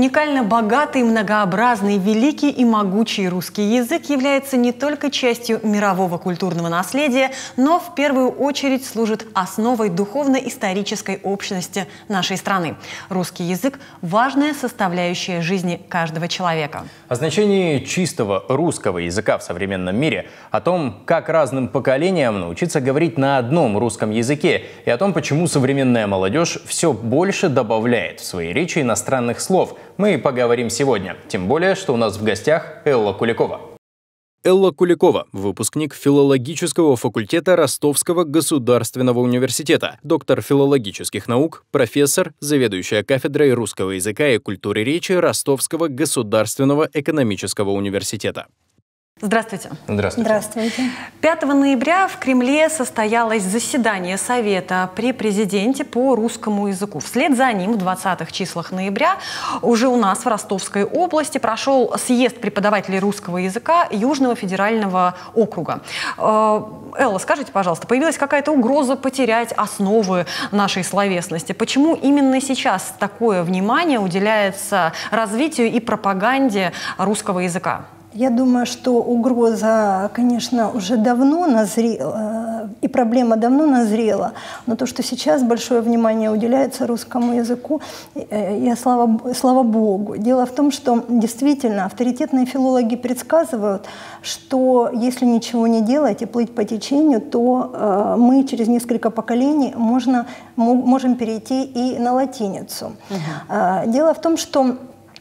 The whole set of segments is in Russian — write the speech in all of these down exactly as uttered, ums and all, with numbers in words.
Уникально богатый, многообразный, великий и могучий русский язык является не только частью мирового культурного наследия, но в первую очередь служит основой духовно-исторической общности нашей страны. Русский язык – важная составляющая жизни каждого человека. О значении чистого русского языка в современном мире, о том, как разным поколениям научиться говорить на одном русском языке и о том, почему современная молодежь все больше добавляет в свои речи иностранных слов, мы поговорим сегодня. Тем более, что у нас в гостях Элла Куликова. Элла Куликова – выпускник филологического факультета Ростовского государственного университета, доктор филологических наук, профессор, заведующая кафедрой русского языка и культуры речи Ростовского государственного экономического университета. Здравствуйте. Здравствуйте. Здравствуйте. пятого ноября в Кремле состоялось заседание Совета при президенте по русскому языку. Вслед за ним в двадцатых числах ноября уже у нас в Ростовской области прошел съезд преподавателей русского языка Южного федерального округа. Элла, скажите, пожалуйста, появилась какая-то угроза потерять основы нашей словесности? Почему именно сейчас такое внимание уделяется развитию и пропаганде русского языка? Я думаю, что угроза, конечно, уже давно назрела, и проблема давно назрела, но то, что сейчас большое внимание уделяется русскому языку, я слава, слава Богу. Дело в том, что действительно авторитетные филологи предсказывают, что если ничего не делать и плыть по течению, то мы через несколько поколений можно, можем перейти и на латиницу. Угу. Дело в том, что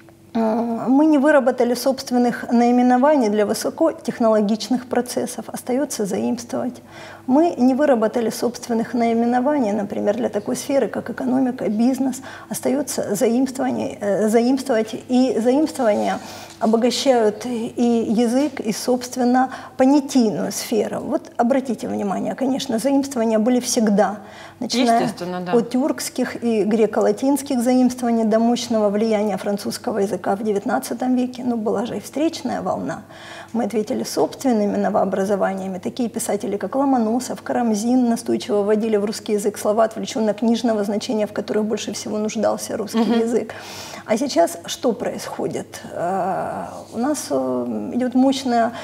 мы не выработали собственных наименований для высокотехнологичных процессов, остается заимствовать. Мы не выработали собственных наименований, например, для такой сферы, как экономика, бизнес, остается заимствование, заимствовать. И заимствования обогащают и язык, и, собственно, понятийную сферу. Вот обратите внимание, конечно, заимствования были всегда, начиная да. от тюркских и греко-латинских заимствований до мощного влияния французского языка в девятнадцатом веке. Ну, была же и встречная волна. Мы ответили собственными новообразованиями. Такие писатели, как Ломоносов, Карамзин, настойчиво вводили в русский язык слова отвлеченно-книжного значения, в которых больше всего нуждался русский угу. язык. А сейчас что происходит? У нас идет мощная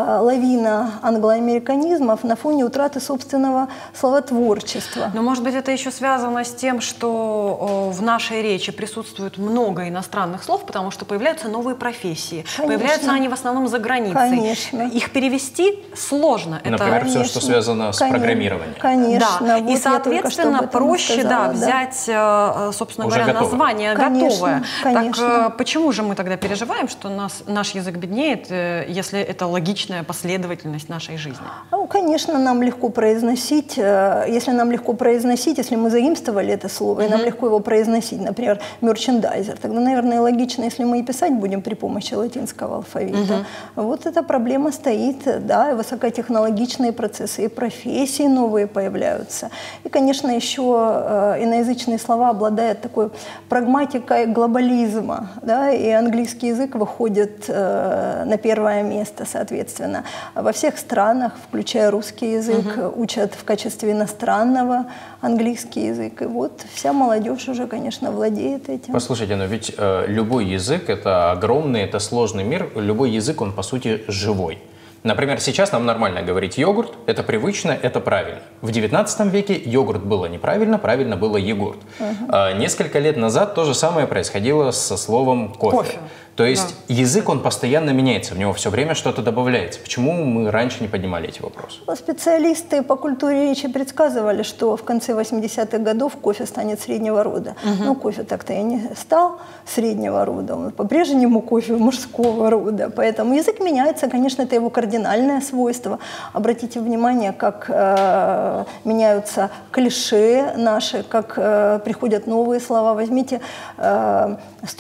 лавина англоамериканизмов на фоне утраты собственного словотворчества. Но, может быть, это еще связано с тем, что в нашей речи присутствует много иностранных слов, потому что появляются новые профессии. Конечно. Появляются они в основном за границей. Конечно. Их перевести сложно. Например, это... все, что связано с Конечно. программированием. Конечно. Да. Вот и, соответственно, проще сказала, да, взять, собственно Уже говоря, готово. название Конечно. готовое. Конечно. Так почему же мы тогда переживаем, что нас, наш язык беднеет, если это логичная последовательность нашей жизни? Ну, конечно, нам легко произносить, если нам легко произносить, если мы заимствовали это слово, mm-hmm. и нам легко его произносить, например, мерчендайзер, тогда, наверное, логично, если мы и писать будем при помощи латинского алфавита. Mm-hmm. Вот эта проблема стоит, да, и высокотехнологичные процессы, и профессии новые появляются. И, конечно, еще иноязычные слова обладают такой прагматикой глобализма, да, и английский язык выходит э, на первое место, соответственно. Во всех странах, включая русский язык, угу. учат в качестве иностранного английский язык. И вот вся молодежь уже, конечно, владеет этим. Послушайте, но ведь э, любой язык – это огромный, это сложный мир. Любой язык, он, по сути, живой. Например, сейчас нам нормально говорить йогурт, это привычно, это правильно. В девятнадцатом веке йогурт было неправильно, правильно было йогурт. Угу. А, несколько лет назад то же самое происходило со словом кофе. кофе. То есть да. язык, он постоянно меняется, в него все время что-то добавляется. Почему мы раньше не поднимали эти вопросы? Специалисты по культуре речи предсказывали, что в конце восьмидесятых годов кофе станет среднего рода. Угу. Но кофе так-то и не стал среднего рода, он по-прежнему кофе мужского рода. Поэтому язык меняется, конечно, это его кардинальное свойство. Обратите внимание, как э, меняются клише наши, как э, приходят новые слова. Возьмите э,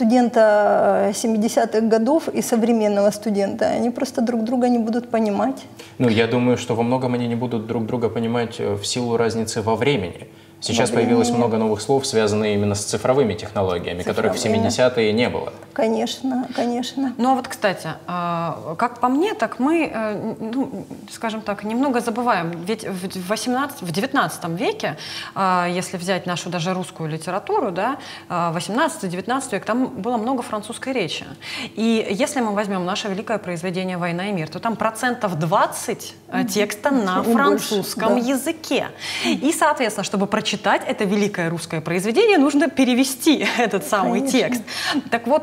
студента семидесятых годов и современного студента, они просто друг друга не будут понимать. Ну, я думаю, что во многом они не будут друг друга понимать в силу разницы во времени. Сейчас появилось много новых слов, связанных именно с цифровыми технологиями, цифровыми. Которых в семидесятые не было. Конечно, конечно. Ну а вот, кстати, как по мне, так мы, ну, скажем так, немного забываем. Ведь в восемнадцатом, в девятнадцатом веке, если взять нашу даже русскую литературу, да, восемнадцатый-девятнадцатый век, там было много французской речи. И если мы возьмем наше великое произведение «Война и мир», то там процентов двадцать текста на французском больше, да. языке. И, соответственно, чтобы прочитать читать это великое русское произведение, нужно перевести этот самый Конечно. Текст. Так вот,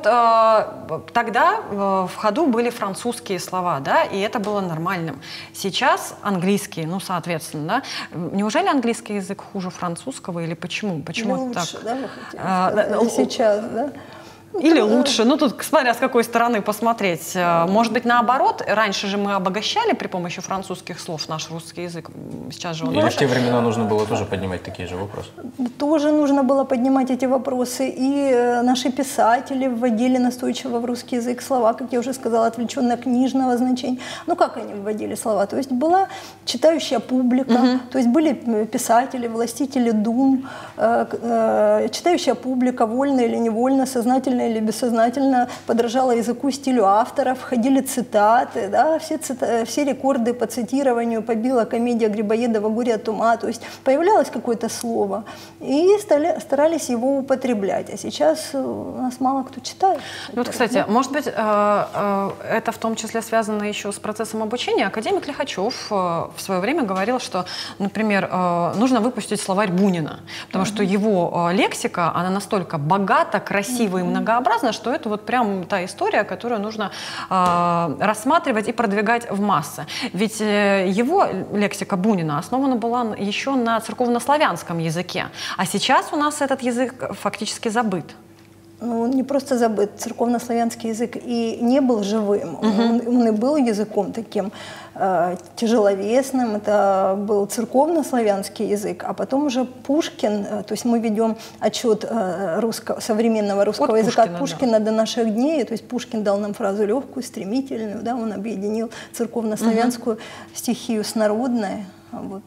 тогда в ходу были французские слова, да, и это было нормальным. Сейчас английский, ну, соответственно, да. Неужели английский язык хуже французского или почему? Почему лучше, так? Да, вы хотите сказать? Сейчас, да? Или лучше, ну тут смотря с какой стороны посмотреть. Может быть, наоборот, раньше же мы обогащали при помощи французских слов наш русский язык. Сейчас же он Или тоже... в те времена нужно было тоже поднимать такие же вопросы? Тоже нужно было поднимать эти вопросы. И наши писатели вводили настойчиво в русский язык слова, как я уже сказала, отвлеченно-книжного значения. Ну как они вводили слова? То есть была читающая публика, угу. то есть были писатели, властители дум, э, э, читающая публика, вольно или невольно, сознательно или бессознательно подражала языку, стилю авторов, входили цитаты, да, все, цита все рекорды по цитированию побила комедия Грибоедова «Горе от ума», то есть появлялось какое-то слово, и стали, старались его употреблять, а сейчас у нас мало кто читает. Ну, вот, кстати, да? может быть, это в том числе связано еще с процессом обучения. Академик Лихачев в свое время говорил, что, например, нужно выпустить словарь Бунина, потому uh-huh. что его лексика, она настолько богата, красива uh-huh. и многообразна, что это вот прям та история, которую нужно э, рассматривать и продвигать в массы. Ведь э, его лексика Бунина основана была еще на церковнославянском языке, а сейчас у нас этот язык фактически забыт. Ну, он не просто забыт, церковнославянский язык и не был живым, угу. он, он и был языком таким э, тяжеловесным, это был церковнославянский язык, а потом уже Пушкин, э, то есть мы ведем отчет э, русско, современного русского от языка Пушкина, от Пушкина да. до наших дней, то есть Пушкин дал нам фразу легкую, стремительную, да, он объединил церковнославянскую угу. стихию с народной. Вот,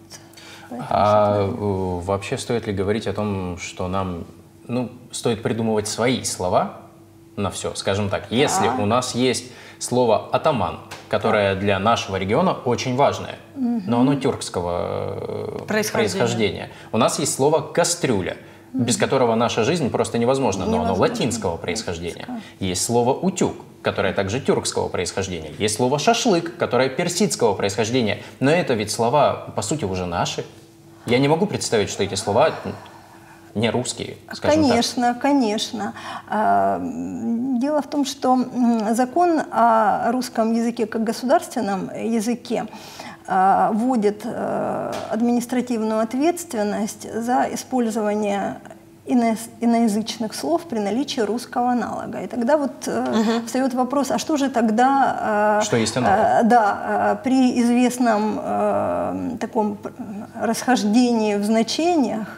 а вообще стоит ли говорить о том, что нам Ну, стоит придумывать свои слова на все, скажем так. Если а. у нас есть слово «атаман», которое для нашего региона очень важное, угу. но оно тюркского происхождения. происхождения. У нас есть слово «кастрюля», угу. без которого наша жизнь просто невозможна, но невозможно. Оно латинского происхождения. Есть слово «утюг», которое также тюркского происхождения. Есть слово «шашлык», которое персидского происхождения. Но это ведь слова, по сути, уже наши. Я не могу представить, что эти слова... не русские, скажем конечно, так. Конечно, конечно. Дело в том, что закон о русском языке как государственном языке вводит административную ответственность за использование ино, иноязычных слов при наличии русского аналога. И тогда вот угу. встает вопрос, а что же тогда... Что есть аналог? Да, при известном таком расхождении в значениях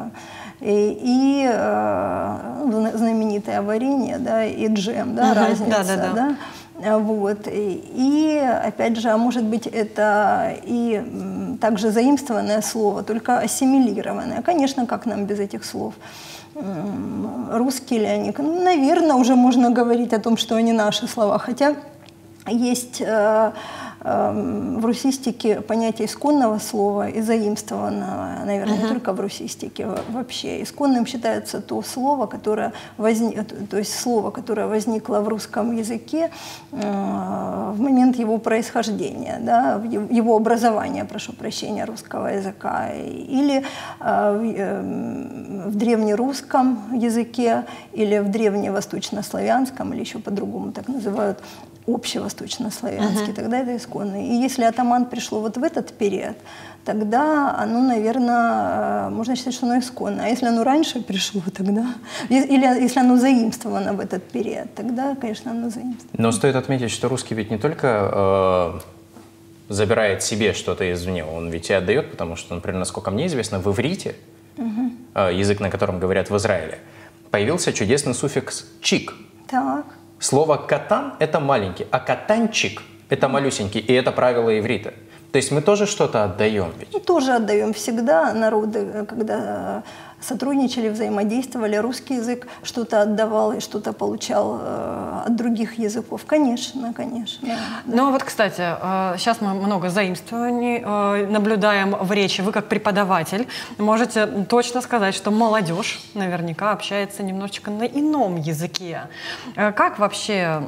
и, и э, знаменитое варенье, да, и джем, да, uh-huh. разница, да, да, да. да, вот, и, и опять же, а может быть, это и также заимствованное слово, только ассимилированное. Конечно, как нам без этих слов? Русские ли они? Ну, наверное, уже можно говорить о том, что они наши слова, хотя есть... Э, в русистике понятие исконного слова и заимствованного, наверное, uh-huh. не только в русистике, вообще. Исконным считается то слово, которое возник, то есть слово, которое возникло в русском языке э, в момент его происхождения, да, его образования, прошу прощения, русского языка. Или э, в, э, в древнерусском языке, или в древневосточнославянском, или еще по-другому так называют, общевосточнославянский, uh-huh. тогда это исконный. И если атаман пришло вот в этот период, тогда оно, наверное, можно считать, что оно исконное. А если оно раньше пришло, тогда... Или если оно заимствовано в этот период, тогда, конечно, оно заимствовано. Но стоит отметить, что русский ведь не только э, забирает себе что-то извне, он ведь и отдает, потому что, например, насколько мне известно, в иврите, uh-huh. э, язык, на котором говорят в Израиле, появился чудесный суффикс «чик». Так. Слово «катан» — это маленький, а «катанчик» — это малюсенький, и это правило иврита. То есть мы тоже что-то отдаем ведь? Мы тоже отдаем всегда. Народы, когда сотрудничали, взаимодействовали, русский язык что-то отдавал и что-то получал э, от других языков. Конечно, конечно. Да. Ну вот, кстати, э, сейчас мы много заимствований э, наблюдаем в речи. Вы как преподаватель можете точно сказать, что молодежь наверняка общается немножечко на ином языке. Э, как вообще...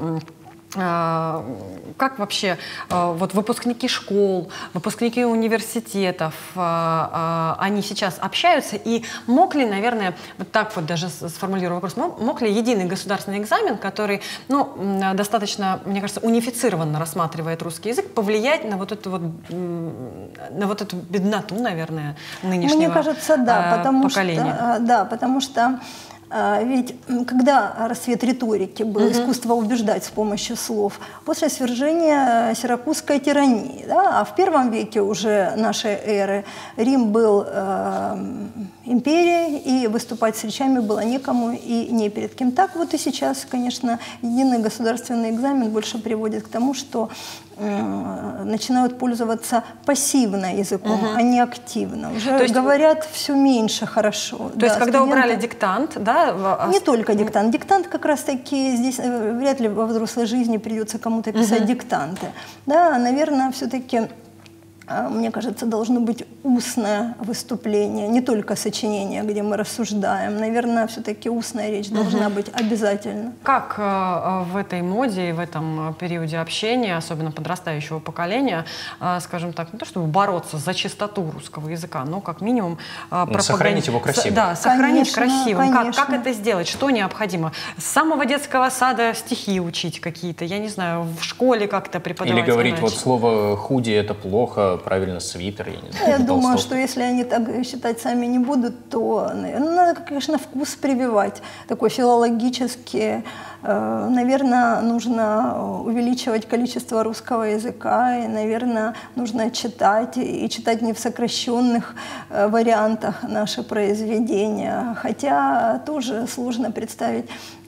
Как вообще вот выпускники школ, выпускники университетов, они сейчас общаются? И мог ли, наверное, вот так вот даже сформулирую вопрос, мог ли единый государственный экзамен, который, ну, достаточно, мне кажется, унифицированно рассматривает русский язык, повлиять на вот эту вот, на вот эту бедноту, наверное, нынешнего Мне кажется, да, потому поколения? Что, да, потому что ведь когда расцвет риторики был, uh-huh. искусство убеждать с помощью слов, после свержения сиракузской тирании, да, а в первом веке уже нашей эры Рим был э, империей, и выступать с речами было некому и не перед кем. Так вот и сейчас, конечно, единый государственный экзамен больше приводит к тому, что э, начинают пользоваться пассивно языком, uh-huh. а не активно. Уже То есть, говорят все меньше хорошо. То да, есть когда студенты... убрали диктант, да? Не только диктант. Диктант как раз-таки здесь вряд ли во взрослой жизни придется кому-то писать uh-huh. диктанты. Да, наверное, все-таки, мне кажется, должно быть устное выступление, не только сочинение, где мы рассуждаем. Наверное, все-таки устная речь должна uh-huh. быть обязательно. Как э, в этой моде, в этом периоде общения, особенно подрастающего поколения, э, скажем так, не то чтобы бороться за чистоту русского языка, но как минимум э, пропаганд... сохранить его красивым. Да, сохранить конечно, красивым. Как, конечно. как это сделать? Что необходимо? С самого детского сада стихи учить какие-то, я не знаю, в школе как-то преподавать. Или говорить, иначе. вот слово «худи» — это плохо, правильно свитер, я не знаю. Я думаю, что если они так считать сами не будут, то, наверное, надо, конечно, вкус прививать, такой филологический. Наверное, нужно увеличивать количество русского языка, и, наверное, нужно читать, и читать не в сокращенных вариантах наши произведения. Хотя тоже сложно представить,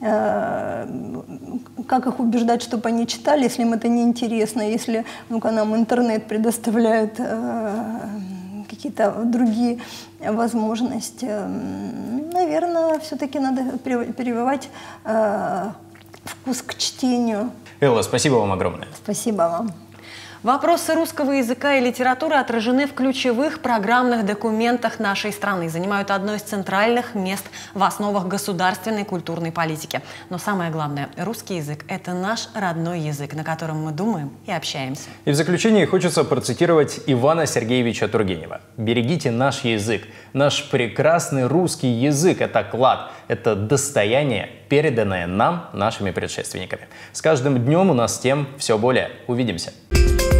как их убеждать, чтобы они читали, если им это не интересно, если, ну-ка, нам интернет предоставляет какие-то другие возможности. Наверное, все-таки надо прививать э, вкус к чтению. Элла, спасибо вам огромное. Спасибо вам. Вопросы русского языка и литературы отражены в ключевых программных документах нашей страны, занимают одно из центральных мест в основах государственной культурной политики. Но самое главное, русский язык – это наш родной язык, на котором мы думаем и общаемся. И в заключение хочется процитировать Ивана Сергеевича Тургенева. «Берегите наш язык. Наш прекрасный русский язык – это клад, это достояние, переданное нам нашими предшественниками. С каждым днем у нас тем все более. Увидимся».